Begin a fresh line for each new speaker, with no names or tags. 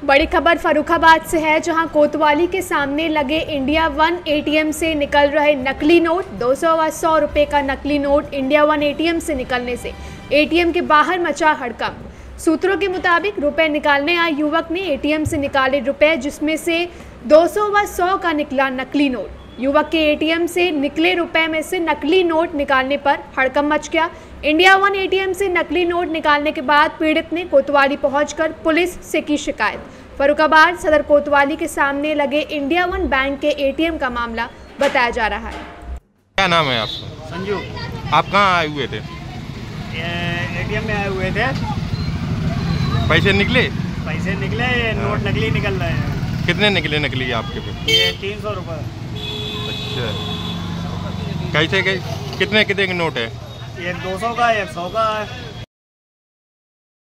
बड़ी खबर फर्रुखाबाद से है, जहां कोतवाली के सामने लगे इंडिया वन एटीएम से निकल रहे नकली नोट। 200 व 100 रुपए का नकली नोट इंडिया वन एटीएम से निकलने से एटीएम के बाहर मचा हड़कंप। सूत्रों के मुताबिक रुपए निकालने आए युवक ने एटीएम से निकाले रुपए, जिसमें से 200 व 100 का निकला नकली नोट। युवक के एटीएम से निकले रुपए में से नकली नोट निकालने पर हड़कंप मच गया। इंडिया वन एटीएम से नकली नोट निकालने के बाद पीड़ित ने कोतवाली पहुंचकर पुलिस से की शिकायत। फर्रुखाबाद सदर कोतवाली के सामने लगे इंडिया वन बैंक के एटीएम का मामला बताया जा रहा है।
क्या नाम है आपका?
संजू।
आप कहाँ आए हुए थे?
एटीएम में आए हुए थे।
पैसे निकले?
पैसे निकले, नोट नकली निकल रहे हैं।
कितने निकले नकली आपके पे?
ये 300 रुपये।
अच्छा, कैसे कितने कितने के नोट है?
एक 200 का, एक 100 का है।